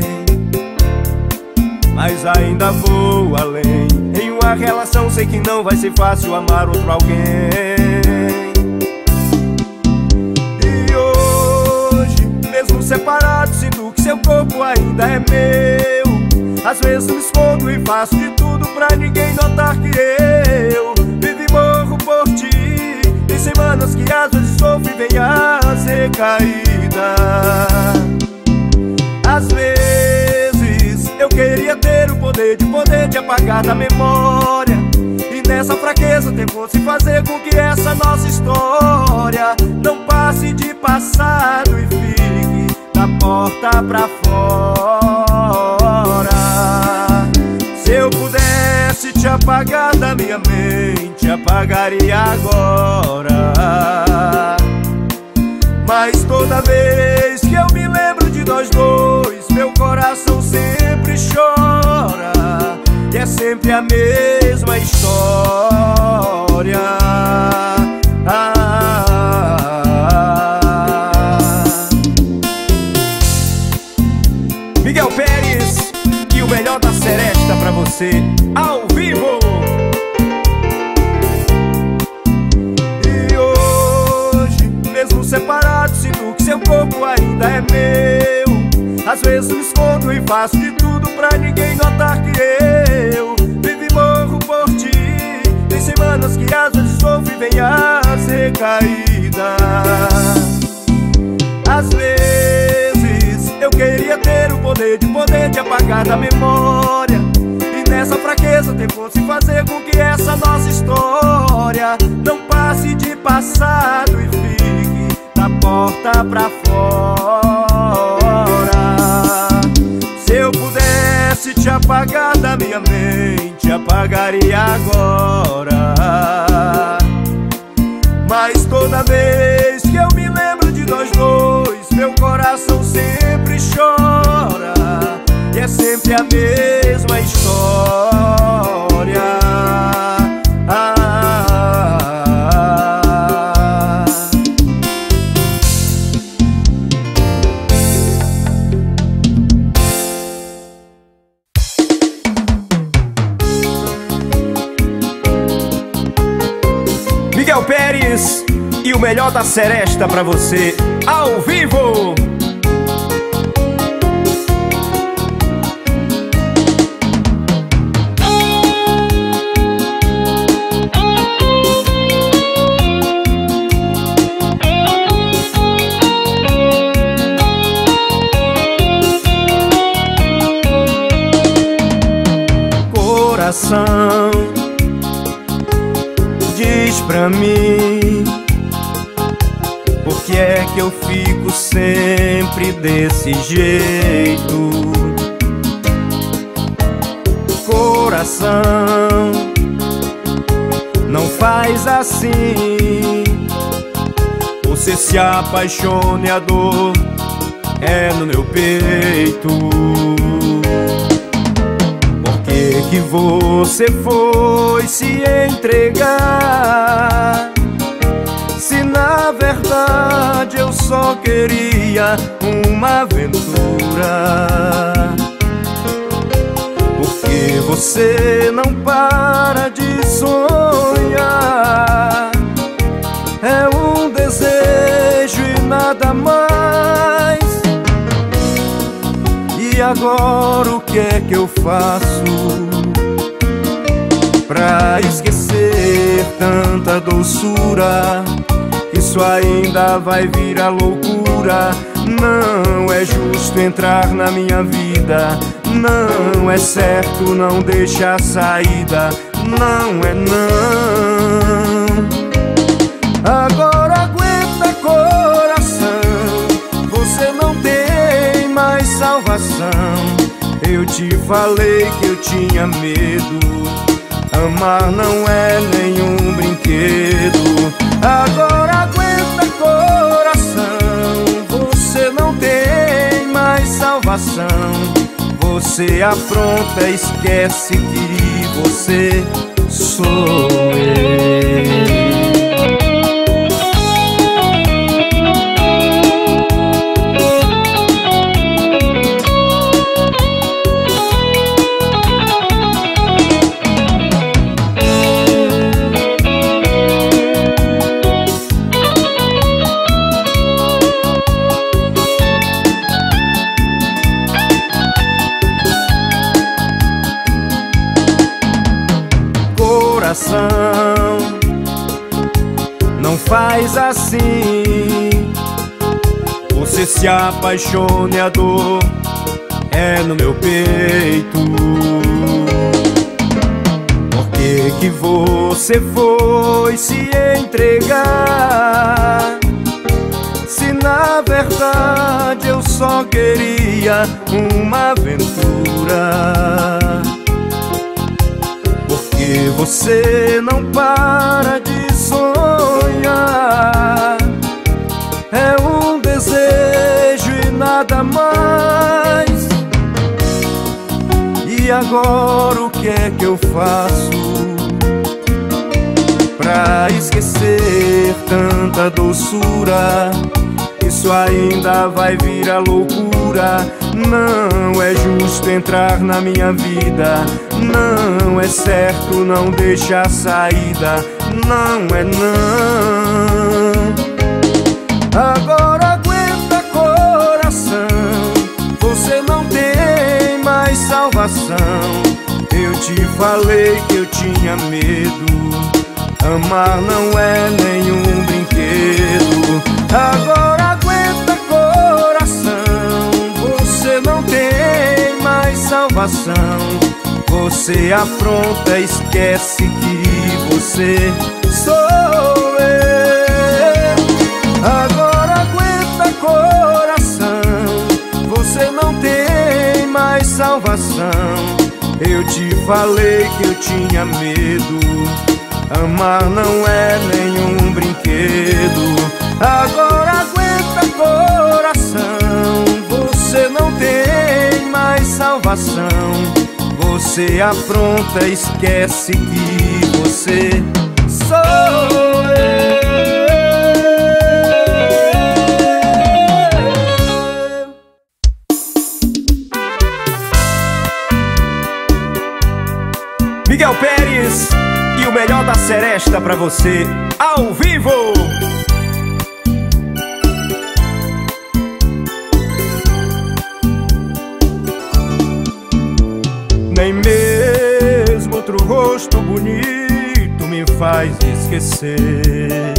Mas ainda vou além. Em uma relação sei que não vai ser fácil amar outro alguém. E hoje, mesmo separado, sinto que seu corpo ainda é meu. Às vezes me escondo e faço de tudo pra ninguém notar que eu vivo e morro por ti. Tem semanas que às vezes sofro e vem as recaídas. Às vezes eu queria ter o poder de poder te apagar da memória. E nessa fraqueza ter força e fazer com que essa nossa história não passe de passado e fique da porta pra fora. Se eu pudesse te apagar da minha mente, apagaria agora. Mas toda vez que eu me lembro de nós dois, meu coração sempre chora. E é sempre a mesma história. ah. Miguel Pérez e o melhor da Seresta pra você, ao vivo. E hoje, mesmo separado, sinto que seu corpo ainda é meu. Às vezes me escondo e faço de tudo pra ninguém notar que eu vivo e morro por ti. Tem semanas que às vezes sofro e vem as recaídas. Às vezes eu queria ter o poder de poder te apagar da memória. E nessa fraqueza ter força e fazer com que essa nossa história não passe de passado e fique da porta pra fora. Se eu pudesse te apagar da minha mente, apagaria agora. Mas toda vez que eu me lembro de nós dois, meu coração sempre chora. E é sempre a mesma história. ah, Miguel Pérez e o melhor da Seresta pra você, ao vivo. coração, diz pra mim, por que é que eu fico sempre desse jeito? Coração, não faz assim. Você se apaixone, a dor é no meu peito. Por que que você foi se entregar, se na verdade eu só queria uma aventura? Por que você não para de sonhar? É um desejo e nada mais. E agora o que é que eu faço pra esquecer tanta doçura? Isso ainda vai virar loucura. Não é justo entrar na minha vida, não é certo, não deixa a saída. Não é não. Agora aguenta, coração, você não tem mais salvação. Eu te falei que eu tinha medo, amar não é nenhum brinquedo. Agora aguenta, coração, você não tem mais salvação. Você apronta, esquece que você sou eu. Não faz assim. Você se apaixone, a dor é no meu peito. Por que que você foi se entregar, se na verdade eu só queria uma aventura? Porque você não para de sonhar. É um desejo e nada mais. E agora o que é que eu faço pra esquecer tanta doçura? Isso ainda vai virar loucura. Não é justo entrar na minha vida, não é certo, não deixa a saída. Não é não. Agora aguenta, coração, você não tem mais salvação. Eu te falei que eu tinha medo, amar não é nenhum brinquedo. Agora aguenta, coração, você não tem mais salvação. Você afronta, esquece que você sou eu. Agora aguenta, coração, você não tem mais salvação. Eu te falei que eu tinha medo, amar não é nenhum brinquedo. Agora aguenta, coração, você não tem mais salvação. Você apronta, esquece que você sou eu. Miguel Pérez e o melhor da Seresta pra você, ao vivo! Nem mesmo outro rosto bonito me faz esquecer,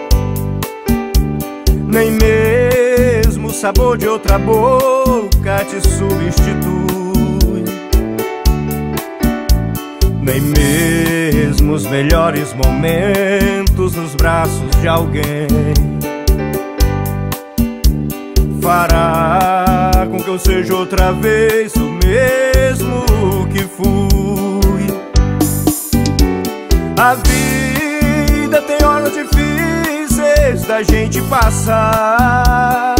nem mesmo o sabor de outra boca te substitui. nem mesmo os melhores momentos nos braços de alguém fará com que eu seja outra vez o mesmo que fui. A vida tem horas difíceis da gente passar,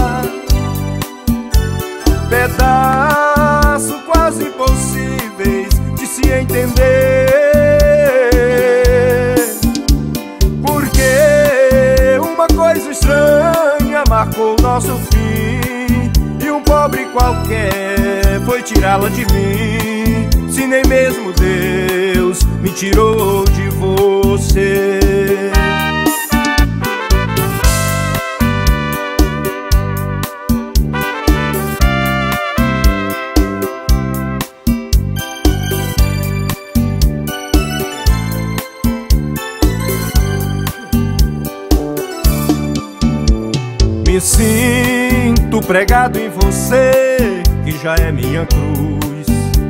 pedaços quase impossíveis de se entender, porque uma coisa estranha marcou nosso fim e um pobre qualquer foi tirá-la de mim. Se nem mesmo Deus me tirou de você. Me sinto pregado em você, que já é minha cruz.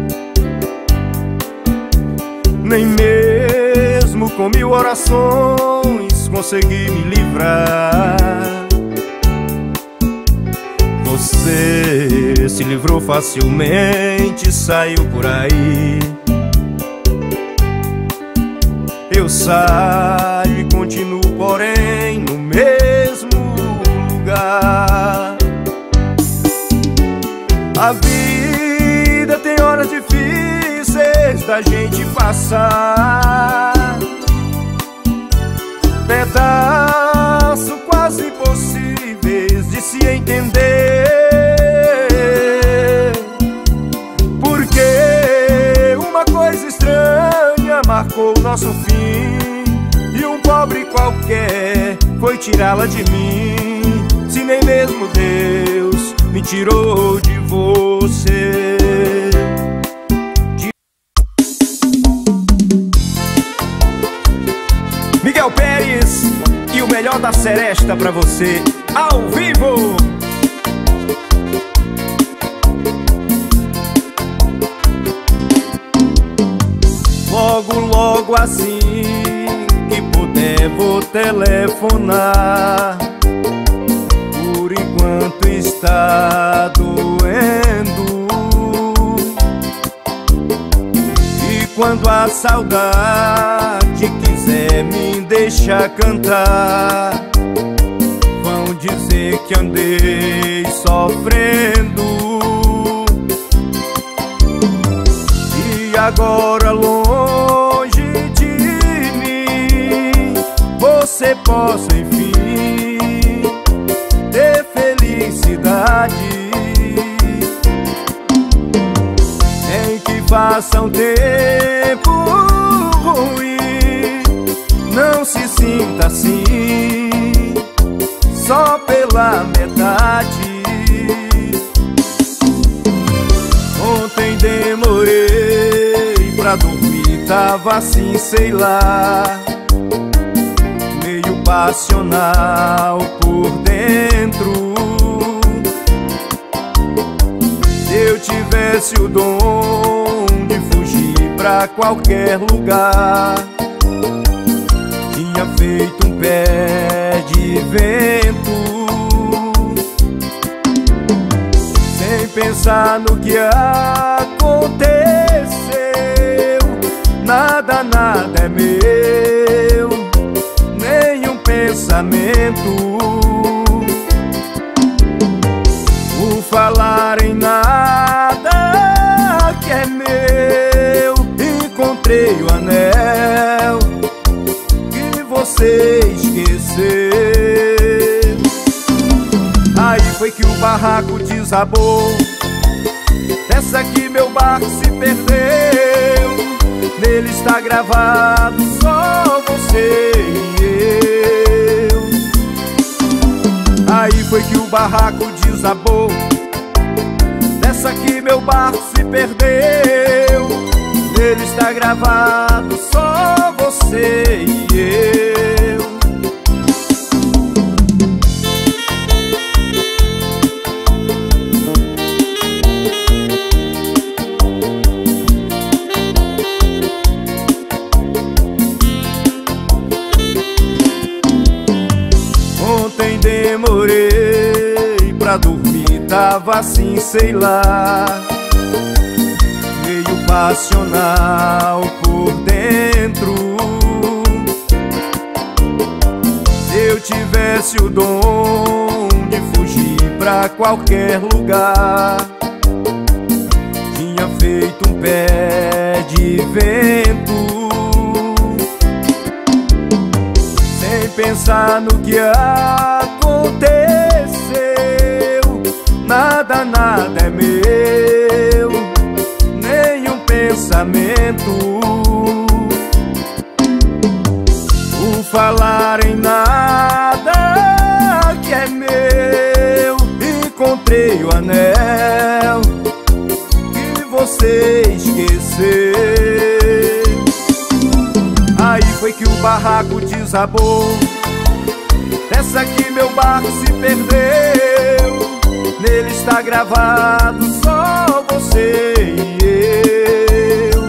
Nem mesmo com mil orações consegui me livrar. Você se livrou facilmente, saiu por aí. Eu saio e continuo, porém, no mesmo lugar. A vida tem horas difíceis da gente passar, pedaços quase impossíveis de se entender, porque uma coisa estranha marcou nosso fim e um pobre qualquer foi tirá-la de mim. Se nem mesmo Deus me tirou de você. Miguel Pérez e o melhor da Seresta pra você, ao vivo. Logo, logo assim que puder vou telefonar. Por enquanto está doendo, e quando a saudade quiser me deixar cantar, vão dizer que andei sofrendo. E agora longe de mim, você possa enfim ter felicidade, em que faça um tempo ruim, não se sinta assim, só pela metade. Ontem demorei pra dormir, tava assim, sei lá, meio passional por dentro. Se eu tivesse o dom de fugir pra qualquer lugar, tinha feito um pé de vento, sem pensar no que aconteceu. Nada, nada é meu, nenhum pensamento. Por falar em nada que é meu, encontrei o anel que você esqueceu. Aí foi que o barraco desabou, dessa aqui meu barco se perdeu. Nele está gravado só você e eu. Aí foi que o barraco desabou, dessa aqui meu barco se perdeu. Nele está gravado só você e eu. tava assim, sei lá, meio passional por dentro. Se eu tivesse o dom de fugir pra qualquer lugar, tinha feito um pé de vento, sem pensar no que aconteceu. Nada, nada é meu, nenhum pensamento. O falar em nada que é meu, encontrei o anel que você esqueceu. Aí foi que o barraco desabou, dessa que meu barco se perdeu. Nele está gravado só você e eu.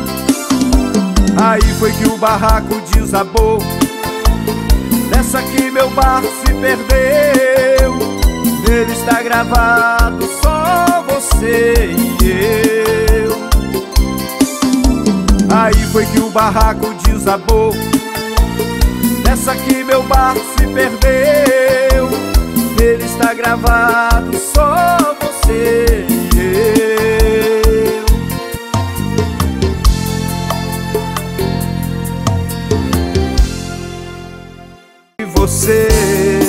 Aí foi que o barraco desabou, dessa que meu barco se perdeu. Nele está gravado só você e eu. Aí foi que o barraco desabou, dessa que meu barco se perdeu. Nele está gravado só você e eu. E você